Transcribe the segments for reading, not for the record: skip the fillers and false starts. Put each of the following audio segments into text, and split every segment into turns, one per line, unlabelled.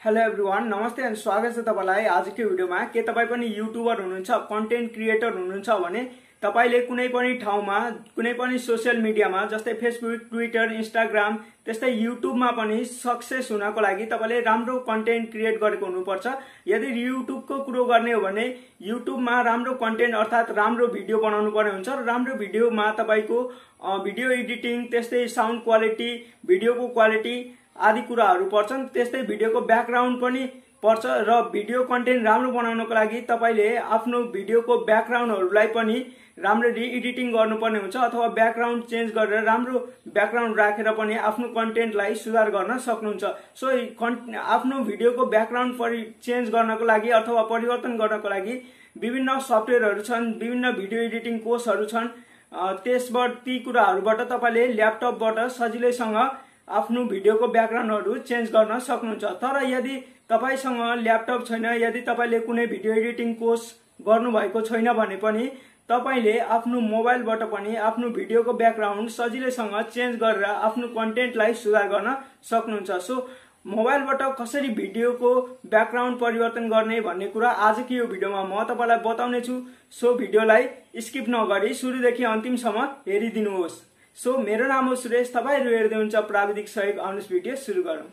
Hello everyone, नमस्ते अनि स्वागत छ तपाईलाई आजको भिडियोमा। के तपाई पनि युट्युबर हुनुहुन्छ, कन्टेन्ट क्रिएटर हुनुहुन्छ भने तपाईले कुनै पनि ठाउँमा कुनै पनि सोशल मिडियामा जस्तै फेसबुक, ट्विटर, इन्स्टाग्राम त्यस्तै युट्युबमा पनि सक्सेस हुनको लागि तपाईले राम्रो कन्टेन्ट क्रिएट गरेको हुनुपर्छ। यदि युट्युबको कुरो गर्ने हो भने युट्युबमा राम्रो कन्टेन्ट अर्थात राम्रो भिडियो बनाउनु पर्ने हुन्छ र राम्रो भिडियोमा तपाईको भिडियो एडिटिङ त्यस्तै साउन्ड क्वालिटी, भिडियोको क्वालिटी आदि कुराहरू पर्छन्। त्यस्तै भिडियोको ब्याकग्राउन्ड पनि पर्छ र भिडियो कन्टेन्ट राम्रो बनाउनको लागि तपाईले आफ्नो भिडियोको ब्याकग्राउन्डहरूलाई पनि राम्ररी एडिटिङ गर्नुपर्ने हुन्छ अथवा ब्याकग्राउन्ड चेन्ज गरेर राम्रो ब्याकग्राउन्ड राखेर पनि आफ्नो कन्टेन्टलाई सुधार गर्न सक्नुहुन्छ। सो आफ्नो भिडियोको ब्याकग्राउन्ड चेन्ज गर्नको लागि अथवा परिवर्तन गर्नको लागि विभिन्न सफ्टवेयरहरू छन्, विभिन्न भिडियो एडिटिङ कोर्सहरू छन्। त्यसबाट ती कुराहरूबाट तपाईले ल्यापटपबाट सजिलैसँग आफ्नो भिडियोको ब्याकग्राउन्डहरू चेन्ज गर्न सक्नुहुन्छ। तर यदि तपाईसँग ल्यापटप छैन, यदि तपाईले कुनै भिडियो एडिटिङ कोर्स गर्नुभएको छैन भने पनि तपाईले आफ्नो मोबाइलबाट पनि आफ्नो भिडियोको ब्याकग्राउन्ड सजिलैसँग चेन्ज गरेर आफ्नो कन्टेन्टलाई सुधार गर्न सक्नुहुन्छ। सो मोबाइलबाट कसरी भिडियोको ब्याकग्राउन्ड परिवर्तन गर्ने भन्ने कुरा आजको यो भिडियोमा म तपाईलाई बताउने छु। सो भिडियोलाई स्किप नगरी सुरुदेखि अन्तिमसम्म हेरिदिनुहोस्। सो मेरो नाम हो सुरेश, तपाईहरु हेर्दै हुनुहुन्छ प्राविधिक सहयोग। आउनुहोस् भिडियो सुरु गरौँ।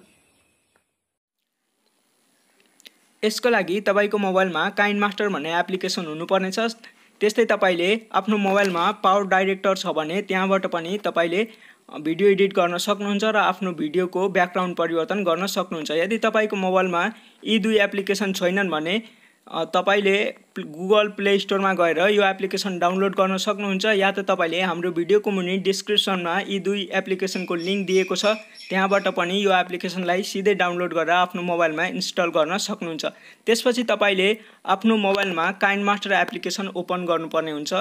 यसको लागि तपाईको मोबाइलमा काइनमास्टर भन्ने एप्लिकेसन हुनुपर्ने छ। त्यस्तै तपाईले आफ्नो मोबाइलमा पावर डाइरेक्टर छ भने त्यहाँबाट पनि तपाईले भिडियो एडिट गर्न सक्नुहुन्छ र आफ्नो भिडियोको ब्याकग्राउन्ड परिवर्तन गर्न सक्नुहुन्छ। यदि तपाईको मोबाइलमा यी दुई एप्लिकेसन छैनन् भने तपाईले गुगल प्ले स्टोरमा गएर यो एप्लिकेसन डाउनलोड गर्न सक्नुहुन्छ, या त तपाईले हाम्रो भिडियोको मुनि डिस्क्रिप्सनमा यी दुई एप्लिकेसनको लिंक दिएको छ, त्यहाँबाट पनि यो एप्लिकेसनलाई सिधै डाउनलोड गरेर आफ्नो मोबाइलमा इन्स्टल गर्न सक्नुहुन्छ। त्यसपछि तपाईले आफ्नो मोबाइलमा काइनमास्टर एप्लिकेसन ओपन गर्नुपर्ने हुन्छ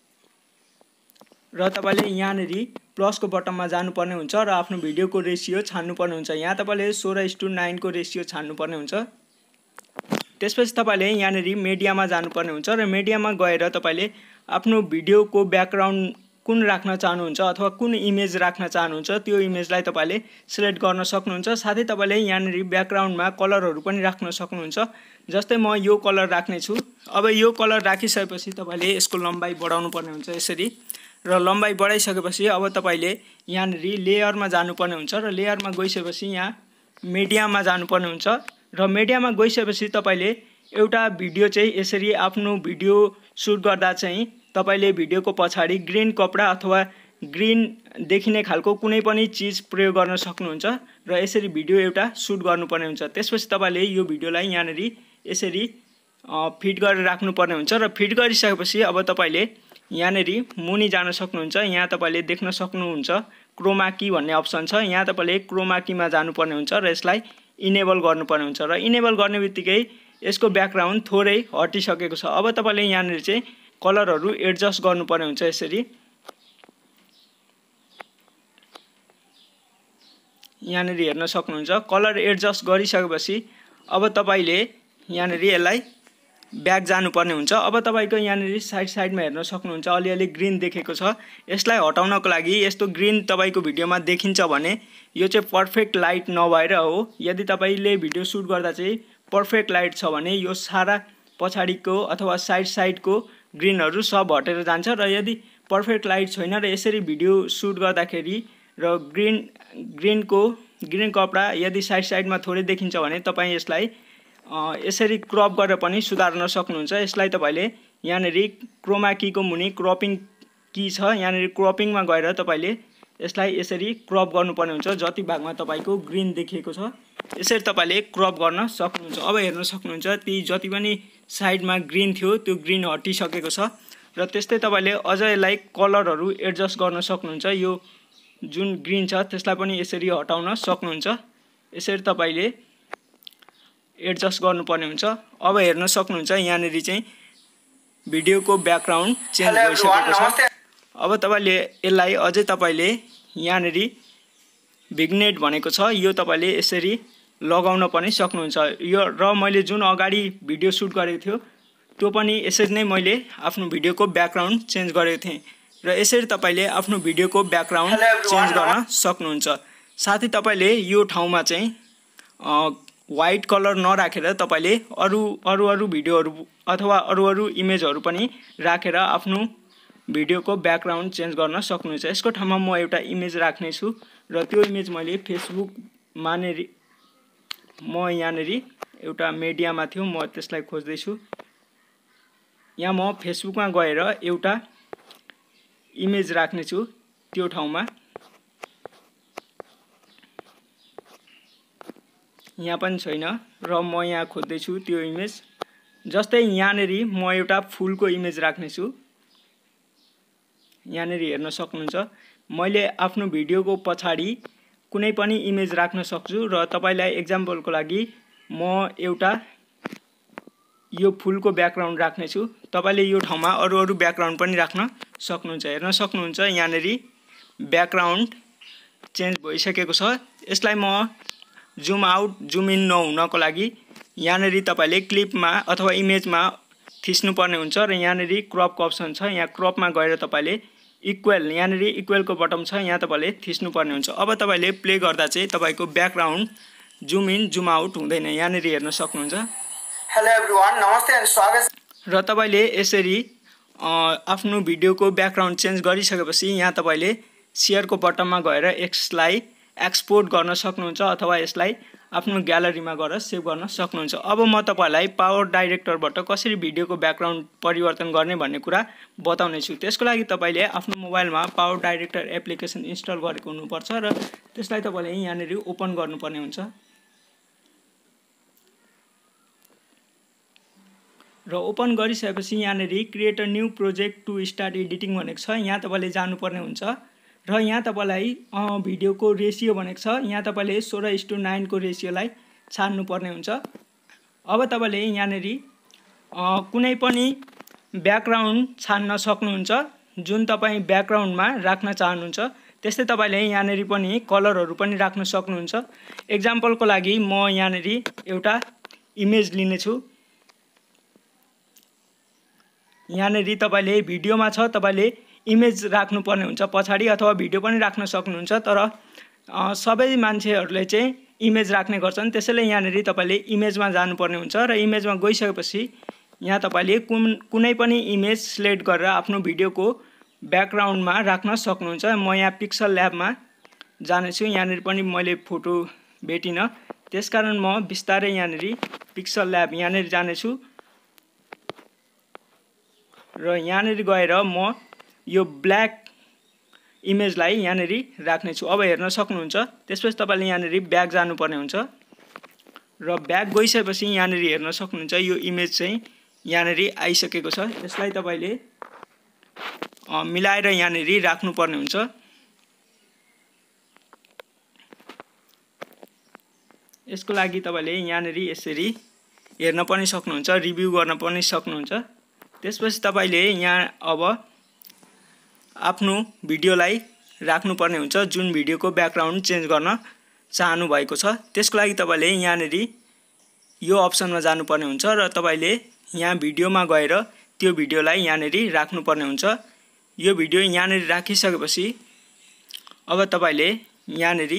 र तपाईले यहाँनेरि प्लसको बटनमा जानुपर्ने हुन्छ र आफ्नो भिडियोको रेसियो छान्नुपर्ने हुन्छ। यहाँ तपाईले 16:9 को रेसियो छान्नुपर्ने हुन्छ। त्यसपछि तपाईले यहाँनेरि मिडियामा जानुपर्ने हुन्छ र मिडियामा गएर तपाईले आफ्नो भिडियोको ब्याकग्राउन्ड कुन राख्न चाहनुहुन्छ अथवा कुन इमेज राख्न चाहनुहुन्छ त्यो इमेजलाई तपाईले सिलेक्ट गर्न सक्नुहुन्छ। साथै तपाईले यहाँनेरि ब्याकग्राउन्डमा कलरहरू पनि राख्न सक्नुहुन्छ। जस्तै म यो कलर राख्ने छु। अब यो कलर राखिसकेपछि तपाईले यसको लम्बाइ बढाउनु पर्ने हुन्छ यसरी, र लम्बाइ बढाइसकेपछि अब तपाईले यहाँनेरि लेयरमा जानुपर्ने हुन्छ र लेयरमा गइसकेपछि यहाँ मिडियामा जानुपर्ने हुन्छ र मिडियामा गइसकेपछि तपाईले एउटा भिडियो चाहिँ यसरी आफ्नो भिडियो सुट गर्दा चाहिँ तपाईले भिडियोको पछाडी ग्रीन कपडा अथवा ग्रीन देखिने खालको कुनै पनि चीज प्रयोग गर्न सक्नुहुन्छ र यसरी भिडियो एउटा सुट गर्नुपर्ने हुन्छ। त्यसपछि तपाईले यो भिडियोलाई यहाँनेरि यसरी फिट गरेर राख्नुपर्ने हुन्छ र फिट गरिसकेपछि अब तपाईले यहाँनेरि मुनि जान सक्नुहुन्छ। यहाँ तपाईले देख्न सक्नुहुन्छ क्रोमा की भन्ने अप्सन छ। यहाँ तपाईले क्रोमा कीमा जानुपर्ने हुन्छ र यसलाई इनेबल गर्नुपर्ने हुन्छ र इनेबल गर्ने बित्तिकै यसको ब्याकग्राउन्ड थोरै हटिसकेको छ। अब तपाईले यहाँनेरि चाहिँ कलरहरू एडजस्ट गर्नुपर्ने हुन्छ। यसरी यहाँनेरि हेर्न सक्नुहुन्छ। कलर एडजस्ट गरिसकेपछि अब तपाईले यहाँनेरि यसलाई ब्याक जानुपर्ने हुन्छ। अब तपाईको यहाँनेरि साइडमा हेर्न सक्नुहुन्छ अलिअलि ग्रीन देखेको छ। यसलाई हटाउनको लागि यस्तो ग्रीन तपाईको भिडियोमा देखिन्छ भने यो चाहिँ पर्फेक्ट लाइट नभएर हो। यदि तपाईले भिडियो सुट गर्दा चाहिँ पर्फेक्ट लाइट छ भने यो सारा पछाडीको अथवा साइडको ग्रीनहरू सब हटेर जान्छ र यदि पर्फेक्ट लाइट छैन र यसरी भिडियो सुट गर्दाखेरि र ग्रीन कपडा यदि साइडमा थोरै देखिन्छ भने तपाई यसलाई यसरी क्रप गरेर पनि सुधार्न सक्नुहुन्छ। यसलाई तपाईले यहाँनेरि क्रोमा कीको मुनि क्रपिङ की छ, यहाँनेरि क्रपिङमा गएर तपाईले यसलाई यसरी क्रप गर्नुपर्ने हुन्छ। जति भागमा तपाईको ग्रीन देखिएको छ यसरी तपाईले क्रप गर्न सक्नुहुन्छ। अब हेर्न सक्नुहुन्छ ती जति पनि साइडमा ग्रीन थियो त्यो ग्रीन हटिसकेको छ र त्यस्तै तपाईले अझ यसलाई कलरहरू एडजस्ट गर्न सक्नुहुन्छ। यो जुन ग्रीन छ त्यसलाई पनि यसरी हटाउन सक्नुहुन्छ। यसरी तपाईले एडजस्ट गर्नुपर्ने हुन्छ। अब हेर्न सक्नुहुन्छ यहाँनेरि चाहिँ भिडियोको ब्याकग्राउन्ड चेन्ज भइसकेको छ। अब तपाईले यसलाई अझै तपाईले यहाँनेरि भिग्नेट भनेको छ, यो तपाईले यसरी लगाउन पनि सक्नुहुन्छ। यो र मैले जुन अगाडि भिडियो सुट गरेको थियो त्यो पनि यसरी नै मैले आफ्नो भिडियोको ब्याकग्राउन्ड चेन्ज गरेको थिएँ र यसरी तपाईले आफ्नो भिडियोको ब्याकग्राउन्ड चेन्ज गर्न सक्नुहुन्छ। साथै तपाईले यो ठाउँमा चाहिँ व्हाइट कलर नराखेर तपाईले अरू भिडियोहरु अथवा अरू इमेजहरु पनि राखेर आफ्नो भिडियोको ब्याकग्राउन्ड चेन्ज गर्न सक्नुहुन्छ। यसको ठाउँमा म एउटा इमेज राख्ने छु र त्यो इमेज मैले फेसबुक मानेरी म यहाँनेरी एउटा मिडियामा थियो म त्यसलाई खोज्दै छु। यहाँ म फेसबुकमा गएर एउटा इमेज राख्ने छु त्यो ठाउँमा। यहाँ पनि छैन र म यहाँ खोज्दै छु त्यो इमेज। जस्तै यहाँनेरी म एउटा फुलको इमेज राख्ने छु। यहाँनेरी हेर्न सक्नुहुन्छ मैले आफ्नो भिडियोको पछाडी कुनै पनि इमेज राख्न सक्छु र तपाईलाई एक्जाम्पलको लागि म एउटा यो फुलको ब्याकग्राउन्ड राख्ने छु। तपाईले यो ठाउँमा अरू ब्याकग्राउन्ड पनि राख्न सक्नुहुन्छ। हेर्न सक्नुहुन्छ यहाँनेरी ब्याकग्राउन्ड चेन्ज भइसकेको छ। यसलाई म जुम आउट जुम इन नहुनको लागि यहाँनेरी तपाईले क्लिपमा अथवा इमेजमा थिच्नु पर्ने हुन्छ र यहाँनेरी क्रपको अप्सन छ। यहाँ क्रपमा गएर तपाईले इक्वल यहाँनेरी इक्वलको बटन छ यहाँ तपाईले थिच्नु पर्ने हुन्छ। अब तपाईले प्ले गर्दा चाहिँ तपाईको background zoom in zoom out हुँदैन। यहाँनेरी हेर्न सक्नुहुन्छ।
हेलो एभ्रीवन, नमस्ते अनि स्वागत।
र तपाईले यसरी आफ्नो भिडियोको ब्याकग्राउन्ड चेन्ज गरिसकेपछि यहाँ तपाईले शेयरको बटनमा गएर यसलाई एक्सपोर्ट गर्न सक्नुहुन्छ अथवा यसलाई आफ्नो ग्यालरीमा गएर सेभ गर्न सक्नुहुन्छ। अब म तपाईलाई पावर डाइरेक्टरबाट कसरी भिडियोको ब्याकग्राउन्ड परिवर्तन गर्ने भन्ने कुरा बताउने छु। त्यसको लागि तपाईले आफ्नो मोबाइलमा पावर डाइरेक्टर एप्लिकेसन इन्स्टल गरेको हुनुपर्छ र त्यसलाई तपाईले यहाँनेरी ओपन गर्नुपर्ने हुन्छ। र ओपन गरिसकेपछि यहाँनेरी create a new project to start editing भनेको छ। यहाँ तपाईले जानुपर्ने हुन्छ र यहाँ तपाईलाई भिडियोको रेशियो भनेको छ। यहाँ तपाईले 16:9 को रेशियोलाई छान्नु पर्ने हुन्छ। अब तपाईले यहाँनेरी कुनै पनि ब्याकग्राउन्ड छान्न सक्नुहुन्छ जुन तपाई ब्याकग्राउन्डमा राख्न चाहनुहुन्छ। त्यस्तै तपाईले यहाँनेरी पनि कलरहरु पनि राख्न सक्नुहुन्छ। एक्जाम्पलको लागि म यहाँनेरी एउटा इमेज लिने छु। यहाँनेरी तपाईले भिडियोमा छ तपाईले इमेज राख्नु पर्ने हुन्छ पछाडी अथवा भिडियो पनि राख्न सक्नुहुन्छ। तर सबै मान्छेहरुले चाहिँ इमेज राख्ने गर्छन्। त्यसैले यहाँनेरी तपाईले इमेजमा जानुपर्ने हुन्छ र इमेजमा गइसकेपछि यहाँ तपाईले कुनै पनि इमेज सिलेक्ट गरेर आफ्नो भिडियोको ब्याकग्राउन्डमा राख्न सक्नुहुन्छ। म यहाँ पिक्सल ल्याबमा जाने छु। यहाँनेरी पनि मैले फोटो भेटिन त्यसकारण म बिस्तारै यहाँनेरी पिक्सल ल्याब यहाँनेरी जाने छु र यहाँनेरी गएर म यो ब्ल्याक इमेजलाई यहाँनेरी राख्ने छु। अब हेर्न सक्नुहुन्छ। त्यसपछि तपाईले यहाँनेरी ब्याक जानुपर्ने हुन्छ र ब्याक गइसकेपछि यहाँनेरी हेर्न सक्नुहुन्छ यो इमेज चाहिँ यहाँनेरी आइसकेको छ। यसलाई तपाईले मिलाएर यहाँनेरी राख्नुपर्ने हुन्छ। यसको लागि तपाईले यहाँनेरी यसरी हेर्न पनि सक्नुहुन्छ, रिभ्यु गर्न पनि सक्नुहुन्छ। त्यसपछि तपाईले यहाँ अब आफ्नो भिडियोलाई राख्नुपर्ने हुन्छ जुन भिडियोको ब्याकग्राउन्ड चेन्ज गर्न चाहनु भएको छ। त्यसको लागि तपाईले यहाँनेरी यो अप्सनमा जानुपर्ने हुन्छ र तपाईले यहाँ भिडियोमा गएर त्यो भिडियोलाई यहाँनेरी राख्नुपर्ने हुन्छ। यो भिडियो यहाँनेरी राखिसकेपछि अब तपाईले यहाँनेरी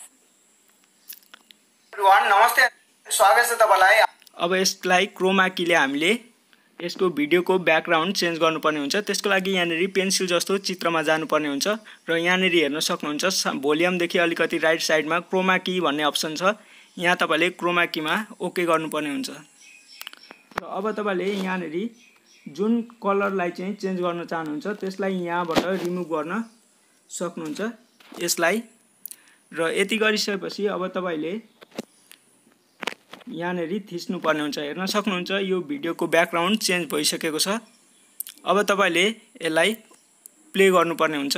नमस्ते स्वागत छ तपाईलाई।
अब यसलाई क्रोमा कीले हामीले यसको भिडियोको ब्याकग्राउन्ड चेन्ज गर्नुपर्ने हुन्छ। त्यसको लागि यहाँनेरी पेन्सिल जस्तो चित्रमा जानुपर्ने हुन्छ र यहाँनेरी हेर्न सक्नुहुन्छ भोल्युमदेखि अलिकति राइट साइडमा क्रोमा की भन्ने अप्सन छ। यहाँ तपाईले क्रोमा कीमा ओके गर्नुपर्ने हुन्छ। र अब तपाईले यहाँनेरी जुन कलरलाई चाहिँ चेन्ज गर्न चाहनुहुन्छ त्यसलाई यहाँबाट रिमुभ गर्न सक्नुहुन्छ यसलाई। र यति गरिसकेपछि अब तपाईले यहाँनेरी थिच्नु पर्ने हुन्छ। हेर्न सक्नुहुन्छ यो भिडियोको ब्याकग्राउन्ड चेन्ज भइसकेको छ। अब तपाईले यसलाई प्ले गर्नुपर्ने हुन्छ।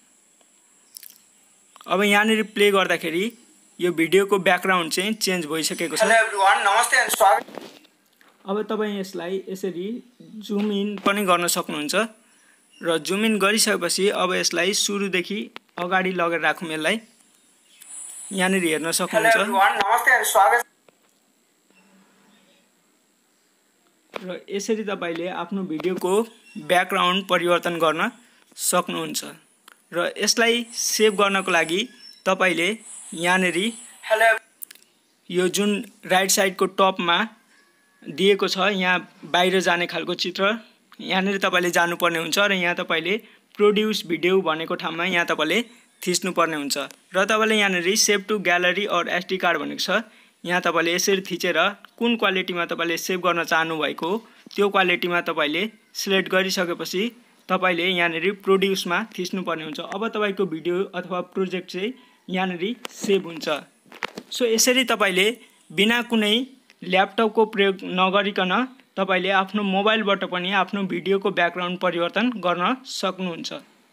अब यहाँनेरी प्ले गर्दाखेरि यो भिडियोको ब्याकग्राउन्ड चाहिँ चेन्ज भइसकेको छ।
हेलो एभ्रीवन, नमस्ते अनि स्वागत।
अब तपाई यसलाई यसरी जुम इन पनि गर्न सक्नुहुन्छ र जुम इन गरिसकेपछि अब यसलाई सुरुदेखि अगाडि लगेर राखौं। यसलाई यहाँनेरी हेर्न सक्नुहुन्छ।
हेलो एभ्रीवन, नमस्ते अनि स्वागत।
र यसरी तपाईले आफ्नो भिडियोको ब्याकग्राउन्ड परिवर्तन गर्न सक्नुहुन्छ। र यसलाई सेभ गर्नको लागि तपाईले यहाँनेरी यो जुन राइट साइडको टपमा दिएको छ यहाँ बाहिर जाने खालको चित्र यहाँनिर तपाईले जानुपर्ने हुन्छ र यहाँ तपाईले प्रोड्युस भिडियो भनेको ठाउँमा यहाँ तपाईले थिच्नुपर्ने हुन्छ र तपाईले यहाँनिर save to gallery or SD card भनेको छ यहाँ तपाईले यसरी थिचेर कुन क्वालिटीमा तपाईले सेभ गर्न चाहनु भएको त्यो क्वालिटीमा तपाईले सिलेक्ट गरिसकेपछि तपाईले यहाँनिर प्रोड्युसमा थिच्नुपर्ने हुन्छ। अब तपाईको भिडियो अथवा प्रोजेक्ट चाहिँ यहाँनिर सेभ हुन्छ। सो यसरी तपाईले बिना कुनै ल्यापटपको प्रयोग नगरिकन तपाईले आफ्नो मोबाइलबाट पनि आफ्नो भिडियोको ब्याकग्राउन्ड परिवर्तन गर्न सक्नुहुन्छ।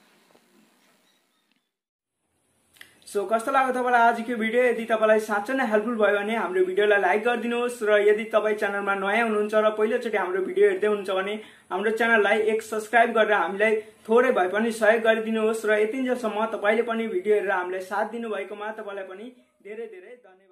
सो कस्तो लाग्यो तपाईलाई आजको भिडियो? यदि तपाईलाई साँच्चै नै हेल्पफुल भयो भने हाम्रो भिडियोलाई लाइक गरिदिनुहोस् र यदि तपाई च्यानलमा नयाँ हुनुहुन्छ र पहिलोचोटि हाम्रो भिडियो हेर्दै हुनुहुन्छ भने हाम्रो च्यानललाई एक सब्स्क्राइब गरेर हामीलाई थोरै भए पनि सहयोग गरिदिनुहोस् र यतिन्जेलसम्म तपाईले पनि भिडियो हेरेर हामीलाई साथ दिनुभएकोमा तपाईलाई पनि धेरै धेरै धन्यवाद।